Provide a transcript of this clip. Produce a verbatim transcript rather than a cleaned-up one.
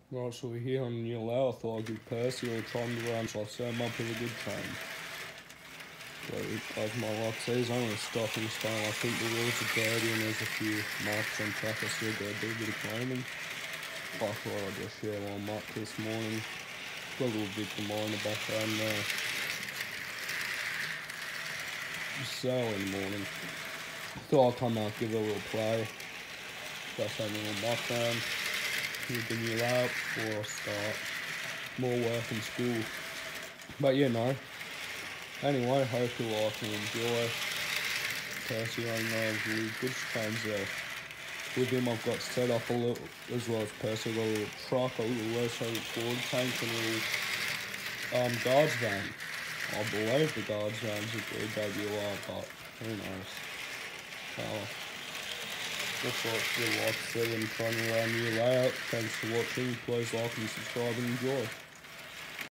Right, so we're here on the new layout. I thought I'd give Percy a try to run, so I set him up with a good change. So as my luck says, I'm going to stop and stone. I think the wheels are dirty and there's a few marks on track. I still got to do a bit of cleaning. I thought I'd just share one up this morning. Got a little bit of mine in the background there. So in the morning, thought I'd come out and give it a little play. Got something on my background. With the new layout before I start more work in school. But yeah, no. Anyway, hope you like and enjoy. Percy, I know is really good times there. With him, I've got set up a little, as well as Percy, I've got a little truck, a little low forward tank, and a little um, guards van. I believe the guards van's a good W R, but who knows. Uh, Just like the like said and trying to run new layout. Thanks for watching. Please like and subscribe and enjoy.